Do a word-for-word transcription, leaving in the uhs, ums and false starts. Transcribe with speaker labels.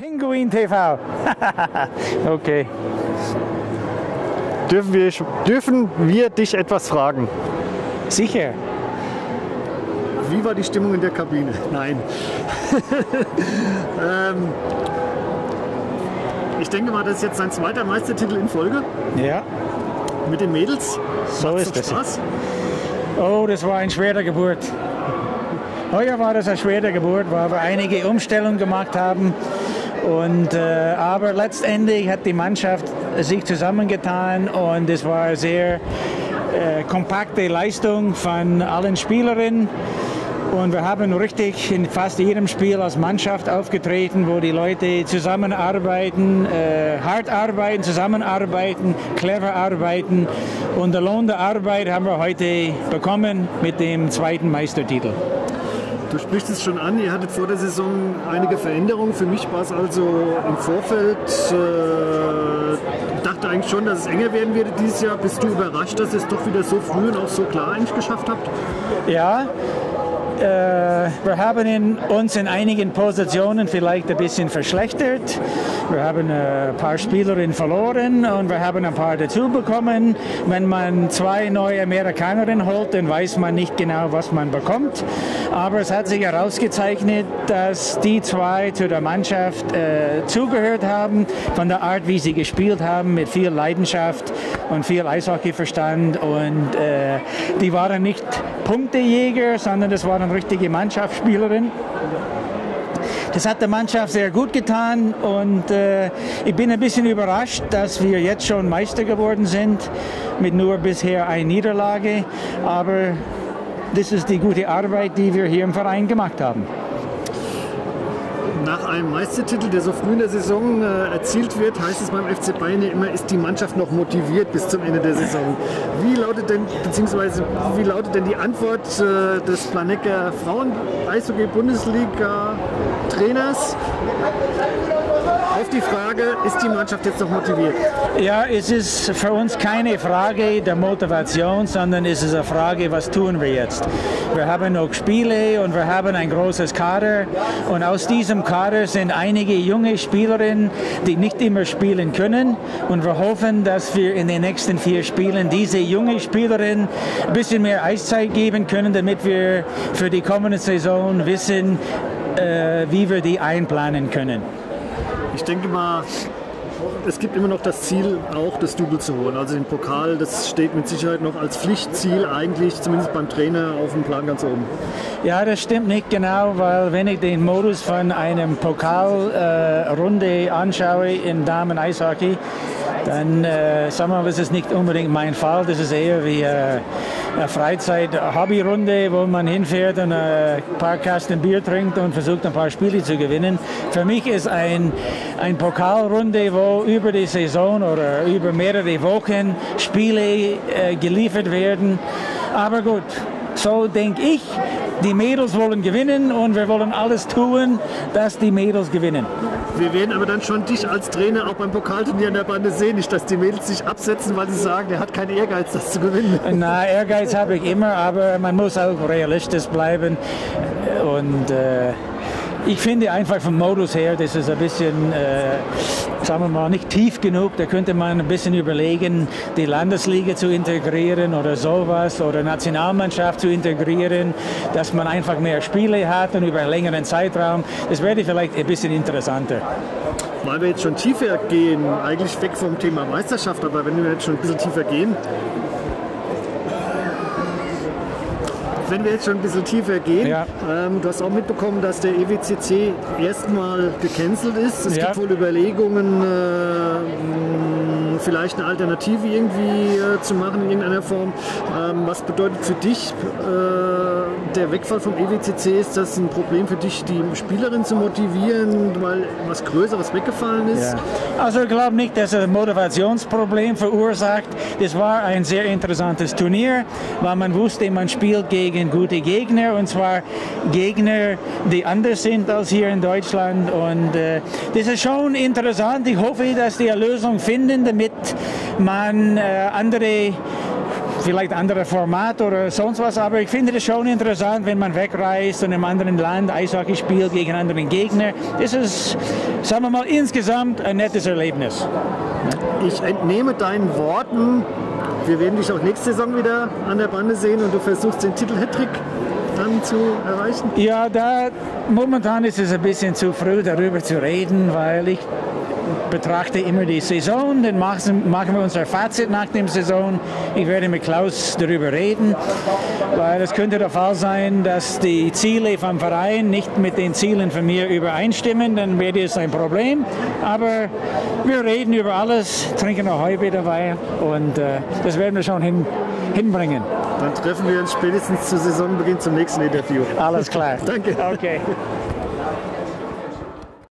Speaker 1: Pinguin T V. Okay.
Speaker 2: Dürfen wir, dürfen wir dich etwas fragen?
Speaker 1: Sicher.
Speaker 2: Wie war die Stimmung in der Kabine? Nein. ähm, ich denke mal, das ist jetzt sein zweiter Meistertitel in Folge.
Speaker 1: Ja.
Speaker 2: Mit den Mädels.
Speaker 1: So
Speaker 2: Macht's
Speaker 1: ist es.
Speaker 2: Spaß?
Speaker 1: Oh, das war eine schwere Geburt. Heuer war das eine schwere Geburt, weil wir einige Umstellungen gemacht haben. Und, äh, aber letztendlich hat die Mannschaft sich zusammengetan und es war eine sehr äh, kompakte Leistung von allen Spielerinnen. Und wir haben richtig in fast jedem Spiel als Mannschaft aufgetreten, wo die Leute zusammenarbeiten, äh, hart arbeiten, zusammenarbeiten, clever arbeiten. Und der Lohn der Arbeit haben wir heute bekommen mit dem zweiten Meistertitel.
Speaker 2: Du sprichst es schon an, ihr hattet vor der Saison einige Veränderungen. Für mich war es also im Vorfeld, äh, ich dachte eigentlich schon, dass es enger werden würde dieses Jahr. Bist du überrascht, dass ihr es doch wieder so früh und auch so klar eigentlich geschafft habt?
Speaker 1: Ja. Äh, wir haben in, uns in einigen Positionen vielleicht ein bisschen verschlechtert. Wir haben ein paar Spielerinnen verloren und wir haben ein paar dazu bekommen. Wenn man zwei neue Amerikanerinnen holt, dann weiß man nicht genau, was man bekommt. Aber es hat sich herausgezeichnet, dass die zwei zu der Mannschaft äh, zugehört haben, von der Art, wie sie gespielt haben, mit viel Leidenschaft und viel Eishockeyverstand. Und äh, die waren nicht Punktejäger, sondern das waren richtige Mannschaftsspielerin. Das hat der Mannschaft sehr gut getan und äh, ich bin ein bisschen überrascht, dass wir jetzt schon Meister geworden sind mit nur bisher einer Niederlage. Aber das ist die gute Arbeit, die wir hier im Verein gemacht haben.
Speaker 2: Nach einem Meistertitel, der so früh in der Saison äh, erzielt wird, heißt es beim F C Bayern ja immer, ist die Mannschaft noch motiviert bis zum Ende der Saison. Wie lautet denn, beziehungsweise wie lautet denn die Antwort äh, des Planegger Frauen-Eishockey-Bundesliga-Trainers auf die Frage, ist die Mannschaft jetzt noch motiviert?
Speaker 1: Ja, es ist für uns keine Frage der Motivation, sondern es ist eine Frage, was tun wir jetzt? Wir haben noch Spiele und wir haben ein großes Kader und aus diesem Kader sind einige junge Spielerinnen, die nicht immer spielen können und wir hoffen, dass wir in den nächsten vier Spielen diese junge Spielerin ein bisschen mehr Eiszeit geben können, damit wir für die kommende Saison wissen, äh, wie wir die einplanen können.
Speaker 2: Ich denke mal, es gibt immer noch das Ziel, auch das Double zu holen. Also den Pokal, das steht mit Sicherheit noch als Pflichtziel eigentlich, zumindest beim Trainer, auf dem Plan ganz oben.
Speaker 1: Ja, das stimmt nicht genau, weil wenn ich den Modus von einem Pokalrunde äh, anschaue im Damen-Eishockey, dann äh, sagen wir mal, das ist nicht unbedingt mein Fall. Das ist eher wie äh, eine Freizeit-Hobby-Runde, wo man hinfährt und ein paar Kasten Bier trinkt und versucht, ein paar Spiele zu gewinnen. Für mich ist ein, ein Pokalrunde, wo über die Saison oder über mehrere Wochen Spiele äh, geliefert werden. Aber gut, so denke ich, die Mädels wollen gewinnen und wir wollen alles tun, dass die Mädels gewinnen.
Speaker 2: Wir werden aber dann schon dich als Trainer auch beim Pokalturnier in der Bande sehen, nicht, dass die Mädels sich absetzen, weil sie sagen, der hat keinen Ehrgeiz, das zu gewinnen.
Speaker 1: Na, Ehrgeiz habe ich immer, aber man muss auch realistisch bleiben und äh, ich finde einfach vom Modus her, das ist ein bisschen, äh, sagen wir mal, nicht tief genug. Da könnte man ein bisschen überlegen, die Landesliga zu integrieren oder sowas oder Nationalmannschaft zu integrieren, dass man einfach mehr Spiele hat und über einen längeren Zeitraum. Das wäre vielleicht ein bisschen interessanter.
Speaker 2: Weil wir jetzt schon tiefer gehen, eigentlich weg vom Thema Meisterschaft, aber wenn wir jetzt schon ein bisschen tiefer gehen, Wenn wir jetzt schon ein bisschen tiefer gehen, ja. ähm, du hast auch mitbekommen, dass der E W C C erstmal gecancelt ist. Es ja. gibt wohl Überlegungen, äh, vielleicht eine Alternative irgendwie äh, zu machen in irgendeiner Form. Ähm, was bedeutet für dich äh, der Wegfall vom E W C C? Ist das ein Problem für dich, die Spielerin zu motivieren, weil was Größeres weggefallen ist?
Speaker 1: Ja. Also ich glaube nicht, dass es ein Motivationsproblem verursacht. Das war ein sehr interessantes Turnier, weil man wusste, man spielt gegen gute Gegner, und zwar Gegner, die anders sind als hier in Deutschland, und äh, das ist schon interessant. Ich hoffe, dass die eine Lösung finden, damit man äh, andere vielleicht anderes Format oder sonst was, aber ich finde es schon interessant, wenn man wegreist und im anderen Land Eishockey spielt gegen einen anderen Gegner. Das ist, sagen wir mal, insgesamt ein nettes Erlebnis.
Speaker 2: Ich entnehme deinen Worten, wir werden dich auch nächste Saison wieder an der Bande sehen und du versuchst den Titel Hattrick dann zu erreichen?
Speaker 1: Ja, da, momentan ist es ein bisschen zu früh darüber zu reden, weil ich betrachte immer die Saison, dann machen, machen wir unser Fazit nach der Saison. Ich werde mit Klaus darüber reden, weil es könnte der Fall sein, dass die Ziele vom Verein nicht mit den Zielen von mir übereinstimmen, dann wäre es ein Problem. Aber wir reden über alles, trinken noch Heu dabei und äh, das werden wir schon hin, hinbringen.
Speaker 2: Dann treffen wir uns spätestens zu Saisonbeginn zum nächsten Interview.
Speaker 1: Alles klar.
Speaker 2: Danke.
Speaker 1: Okay.